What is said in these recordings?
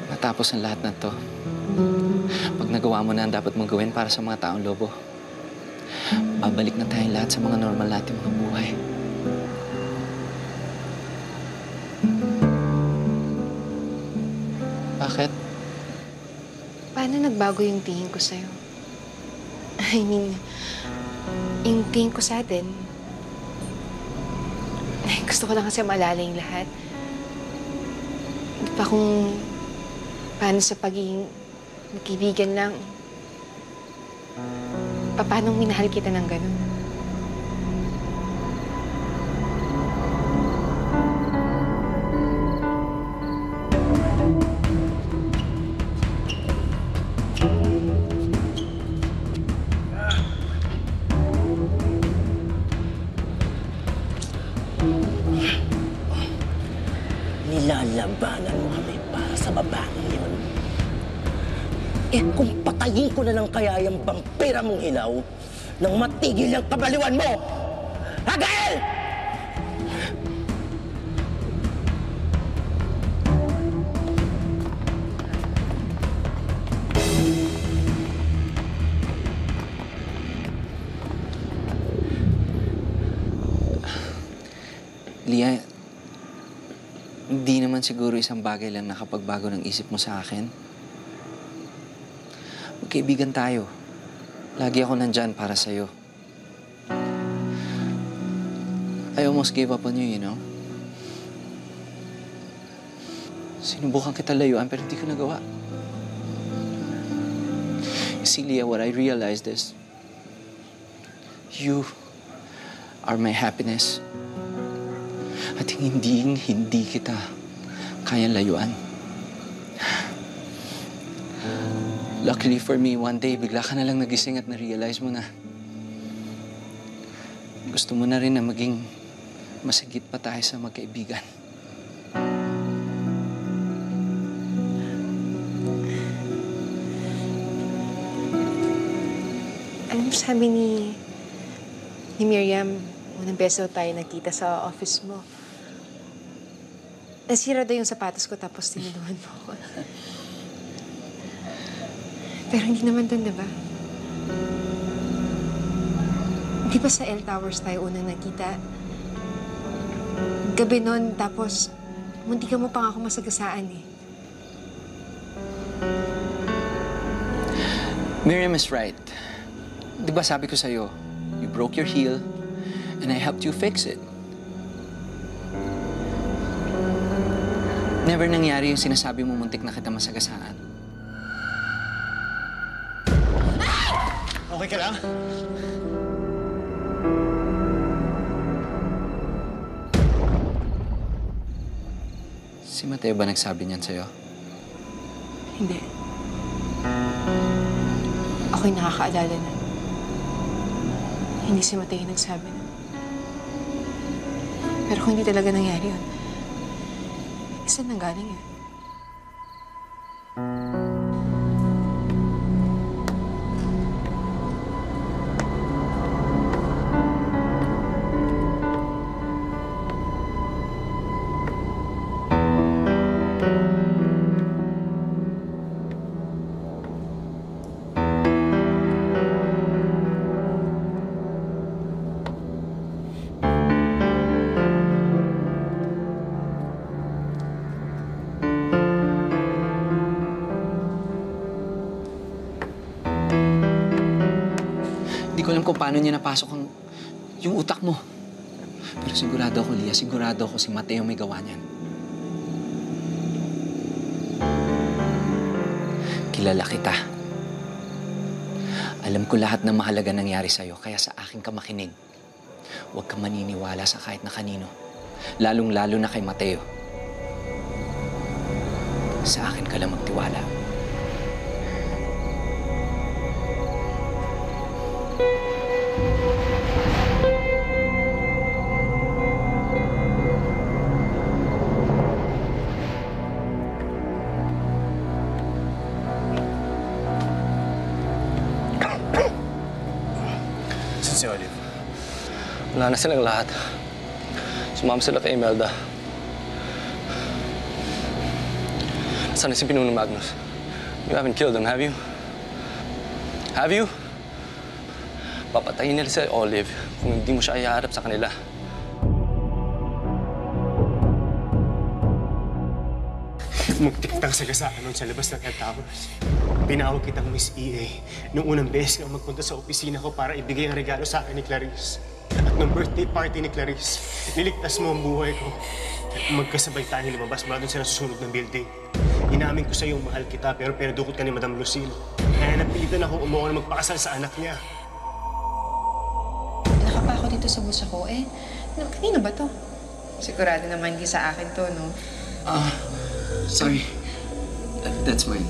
Pag natapos ang lahat na to, pag nagawa mo na ang dapat mong gawin para sa mga taong lobo, babalik na tayong lahat sa mga normal nating mga buhay. Bakit? Paano nagbago yung tingin ko sa'yo? I mean, yung tingin ko sa atin. Gusto ko lang kasi maalala yung lahat. Hindi pa kung paano sa pagiging magkaibigan lang. Paano minahal kita ng ganun? Nilalabanan mo kami para sa babaeng yun. Eh kung patayin ko na lang kaya yung vampira mong ilaw nang matigil yung kabaliwan mo! Hagel! Lia, hindi naman siguro isang bagay lang nakapagbago ng isip mo sa akin. Magkaibigan tayo. Lagi ako nandyan para sa'yo. I almost gave up on you, you know? Sinubukan kita layuan pero hindi ko nagawa. You see, Lia, what I realized is you are my happiness. At hindi kita kayang layuan. Luckily for me, one day, bigla ka na lang nagising at na-realize mo na gusto mo na rin na maging masagit pa tayo sa magkaibigan. Ano sabi ni Miriam, unang beses tayo nagkita sa office mo? Nasira daw yung sapatos ko tapos tinulungan mo ako. Pero hindi naman dun, diba? Di ba sa L Towers tayo unang nagkita? Gabi nun, tapos munti ka mo pa nga ako masagasaan eh. Miriam is right. Di ba sabi ko sa'yo, you broke your heel and I helped you fix it. Never nangyari yung sinasabi mo muntik na kita masagasaan. Okay ka lang? Si Mateo ba nagsabi niyan sa'yo? Hindi. Ako'y nakakaalala na. Hindi si Mateo nagsabi na. Pero kung hindi talaga nangyari yun, saan nanggaling yun? Hindi ko alam kung paano niya napasok yung utak mo. Pero sigurado ako, Lia, sigurado ako si Mateo may gawa niyan. Kilala kita. Alam ko lahat ng mahalaga nangyari sa'yo, kaya sa akin ka makinig. Huwag kang maniniwala sa kahit na kanino. Lalong-lalo na kay Mateo. Sa akin ka lang magtiwala. Si Olive. Wala na silang lahat. Sumama sila kay Imelda. Saan na si Pinuno Magnus? You haven't killed him, have you? Have you? Papatayin nila si Olive kung hindi mo siya iharap sa kanila. Magtiktang sagasaan nun sa labas ng L Towers. Tinawag kitang Miss EA nung unang beses kang magpunta sa opisina ko para ibigay ang regalo sa akin ni Clarice. At nung birthday party ni Clarice, niligtas mo ang buhay ko. Magkasabay tayong lumabas mula dun sa nasusunog ng building. Inamin ko sa iyong mahal kita pero pinadukot ka ni Madam Lucille. Kaya napilitan ako umuha na magpakasal sa anak niya. Nakapa ako dito sa bulsa ko. Kanino ba to? Sigurado naman sa akin to, no? Sorry. That's mine.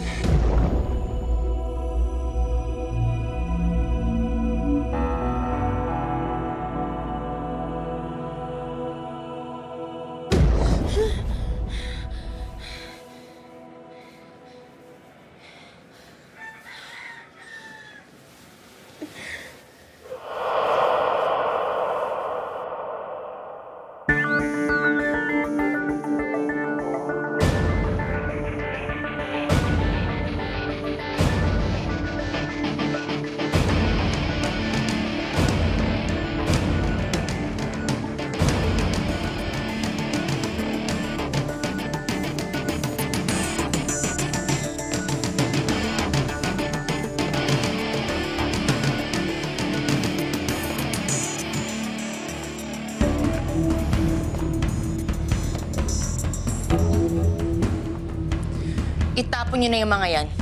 Itapon niyo na yung mga yan.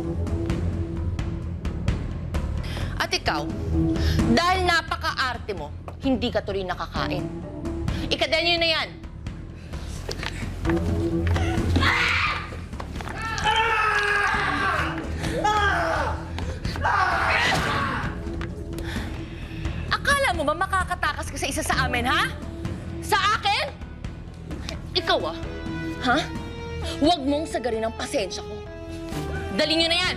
At ikaw, dahil napaka-arte mo, hindi ka tuloy nakakain. Ikadan niyo na yan. Akala mo ba makakatakas ka sa isa sa amin, ha? Sa akin? Ikaw, ha? Huwag mong sagarin ang pasensya ko. Dali niyo na yan!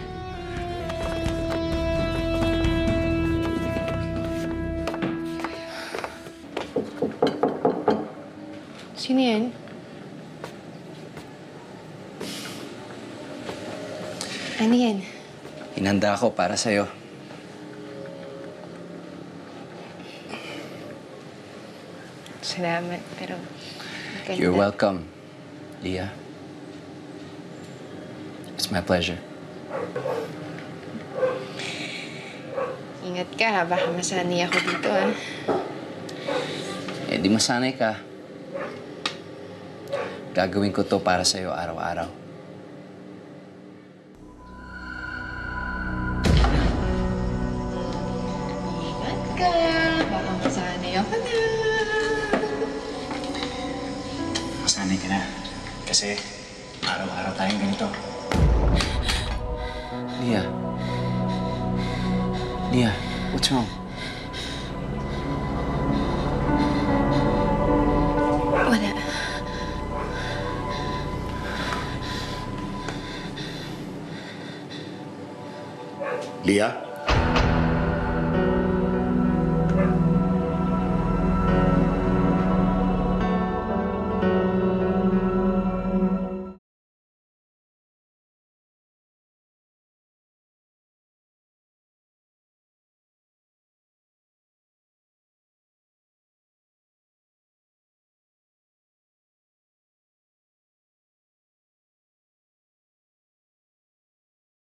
Sino yan? Ano yan? Hinanda ako para sa'yo. Salamat, pero... maganda. You're welcome, Leah. It's my pleasure. Ingat ka, ha? Baka masanay ako dito, ha? Eh, di masanay ka. Gagawin ko to para sa'yo araw-araw. Ingat ka. Baka masanay ako na. Masanay ka na. Kasi araw-araw tayong ganito. Leah. Leah, what's wrong? Wala. Leah?